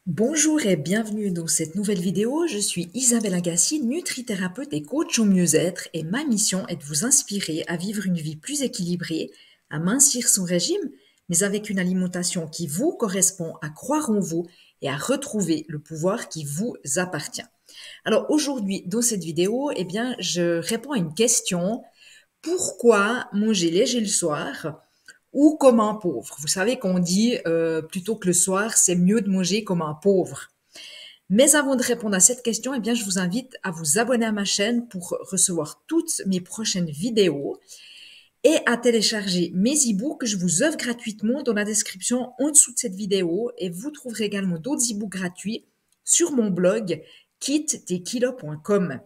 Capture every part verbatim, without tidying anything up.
Bonjour et bienvenue dans cette nouvelle vidéo. Je suis Isabelle Agassi, nutrithérapeute et coach au mieux-être, et ma mission est de vous inspirer à vivre une vie plus équilibrée, à mincir son régime, mais avec une alimentation qui vous correspond, à croire en vous et à retrouver le pouvoir qui vous appartient. Alors aujourd'hui, dans cette vidéo, eh bien, je réponds à une question. Pourquoi manger léger le soir ou comme un pauvre? Vous savez qu'on dit euh, plutôt que le soir, c'est mieux de manger comme un pauvre. Mais avant de répondre à cette question, eh bien, je vous invite à vous abonner à ma chaîne pour recevoir toutes mes prochaines vidéos et à télécharger mes e-books que je vous offre gratuitement dans la description en dessous de cette vidéo. Et vous trouverez également d'autres e-books gratuits sur mon blog quitte tes kilos point com.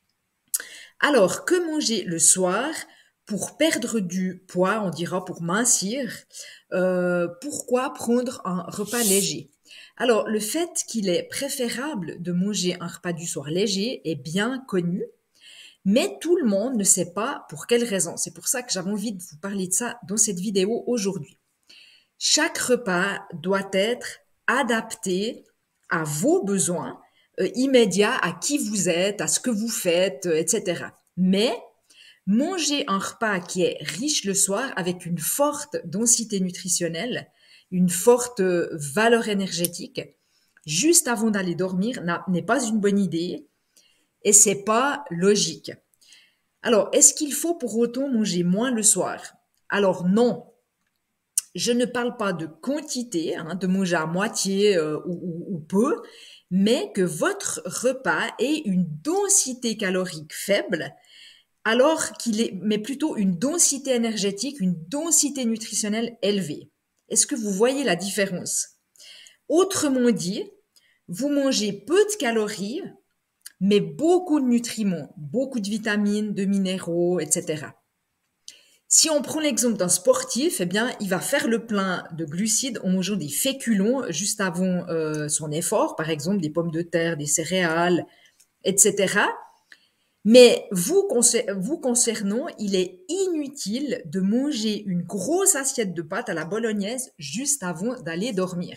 Alors, que manger le soir pour perdre du poids, on dira pour mincir? Euh, pourquoi prendre un repas léger? Alors, le fait qu'il est préférable de manger un repas du soir léger est bien connu, mais tout le monde ne sait pas pour quelle raison. C'est pour ça que j'avais envie de vous parler de ça dans cette vidéo aujourd'hui. Chaque repas doit être adapté à vos besoins euh, immédiats, à qui vous êtes, à ce que vous faites, euh, et cetera. Mais manger un repas qui est riche le soir avec une forte densité nutritionnelle, une forte euh, valeur énergétique, juste avant d'aller dormir n'est pas une bonne idée et c'est pas logique. Alors, est-ce qu'il faut pour autant manger moins le soir? Alors non, je ne parle pas de quantité, hein, de manger à moitié euh, ou, ou, ou peu, mais que votre repas ait une densité calorique faible, alors qu'il est, mais plutôt une densité énergétique, une densité nutritionnelle élevée. Est-ce que vous voyez la différence? Autrement dit, vous mangez peu de calories, mais beaucoup de nutriments, beaucoup de vitamines, de minéraux, et cetera. Si on prend l'exemple d'un sportif, eh bien, il va faire le plein de glucides en mangeant des féculents juste avant euh, son effort, par exemple des pommes de terre, des céréales, et cetera. Mais vous, vous concernant, il est inutile de manger une grosse assiette de pâtes à la bolognaise juste avant d'aller dormir.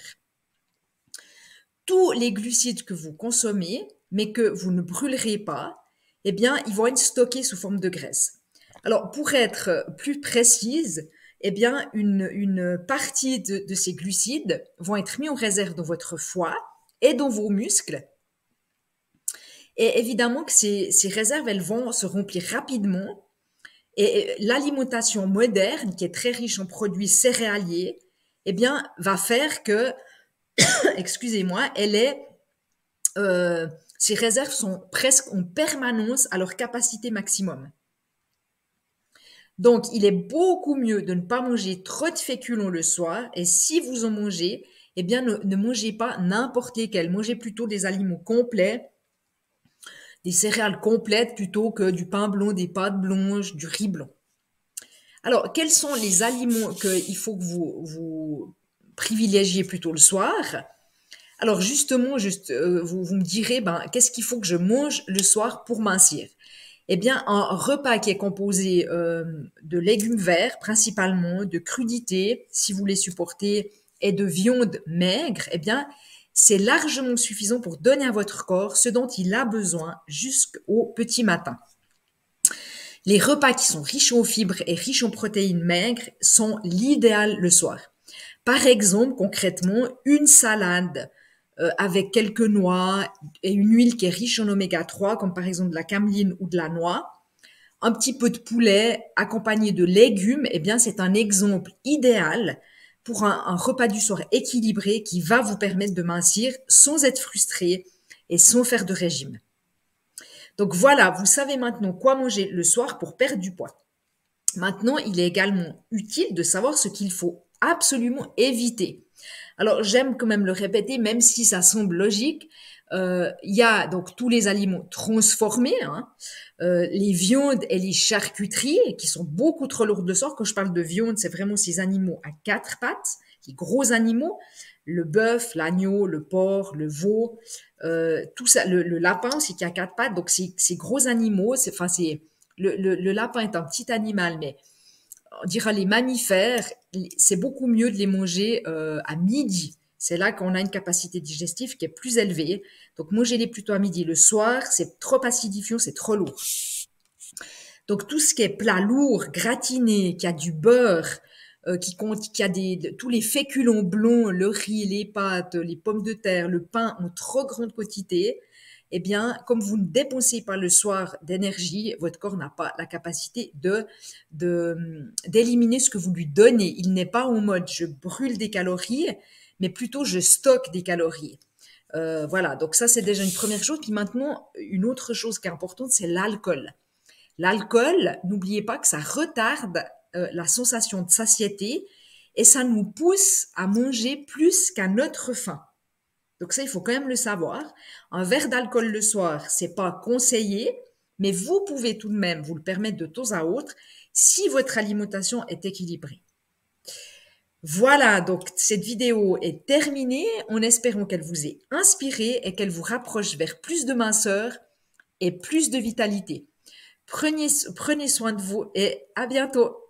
Tous les glucides que vous consommez, mais que vous ne brûlerez pas, eh bien, ils vont être stockés sous forme de graisse. Alors, pour être plus précise, eh bien, une, une partie de, de ces glucides vont être mis en réserve dans votre foie et dans vos muscles. Et évidemment que ces, ces réserves, elles vont se remplir rapidement. Et l'alimentation moderne, qui est très riche en produits céréaliers, eh bien, va faire que, excusez-moi, elle est, euh, ces réserves sont presque en permanence à leur capacité maximum. Donc, il est beaucoup mieux de ne pas manger trop de féculents le soir. Et si vous en mangez, eh bien, ne, ne mangez pas n'importe lesquels. Mangez plutôt des aliments complets, des céréales complètes plutôt que du pain blanc, des pâtes blanches, du riz blanc. Alors, quels sont les aliments qu'il faut que vous, vous privilégiez plutôt le soir? Alors, justement, juste, euh, vous, vous me direz, ben, qu'est-ce qu'il faut que je mange le soir pour mincir? Eh bien, un repas qui est composé euh, de légumes verts, principalement, de crudités, si vous les supportez, et de viande maigre, eh bien, c'est largement suffisant pour donner à votre corps ce dont il a besoin jusqu'au petit matin. Les repas qui sont riches en fibres et riches en protéines maigres sont l'idéal le soir. Par exemple, concrètement, une salade euh, avec quelques noix et une huile qui est riche en oméga trois, comme par exemple de la cameline ou de la noix, un petit peu de poulet accompagné de légumes, eh bien, c'est un exemple idéal pour un, un repas du soir équilibré qui va vous permettre de mincir sans être frustré et sans faire de régime. Donc voilà, vous savez maintenant quoi manger le soir pour perdre du poids. Maintenant, il est également utile de savoir ce qu'il faut absolument éviter. Alors, j'aime quand même le répéter, même si ça semble logique. Euh, il y a donc tous les aliments transformés, hein, euh, les viandes et les charcuteries, qui sont beaucoup trop lourdes de sort. Quand je parle de viande, c'est vraiment ces animaux à quatre pattes, les gros animaux, le bœuf, l'agneau, le porc, le veau, euh, tout ça, le, le lapin aussi qui a quatre pattes. Donc, ces, ces gros animaux, c'est, enfin, c'est le, le, le lapin est un petit animal, mais on dira les mammifères, c'est beaucoup mieux de les manger euh, à midi C'est là qu'on a une capacité digestive qui est plus élevée. Donc, mangez-les plutôt à midi. Le soir, c'est trop acidifiant, c'est trop lourd. Donc, tout ce qui est plat lourd, gratiné, qui a du beurre, euh, qui, compte, qui a des, de, tous les féculents blonds, le riz, les pâtes, les pommes de terre, le pain en trop grande quantité, eh bien, comme vous ne dépensez pas le soir d'énergie, votre corps n'a pas la capacité de, de, d'éliminer ce que vous lui donnez. Il n'est pas en mode je brûle des calories, mais plutôt je stocke des calories. Euh, voilà, donc ça c'est déjà une première chose. Puis maintenant, une autre chose qui est importante, c'est l'alcool. L'alcool, n'oubliez pas que ça retarde euh, la sensation de satiété et ça nous pousse à manger plus qu'à notre faim. Donc ça, il faut quand même le savoir. Un verre d'alcool le soir, c'est pas conseillé, mais vous pouvez tout de même vous le permettre de temps à autre si votre alimentation est équilibrée. Voilà, donc cette vidéo est terminée en espérant qu'elle vous ait inspiré et qu'elle vous rapproche vers plus de minceur et plus de vitalité. Prenez, prenez soin de vous et à bientôt.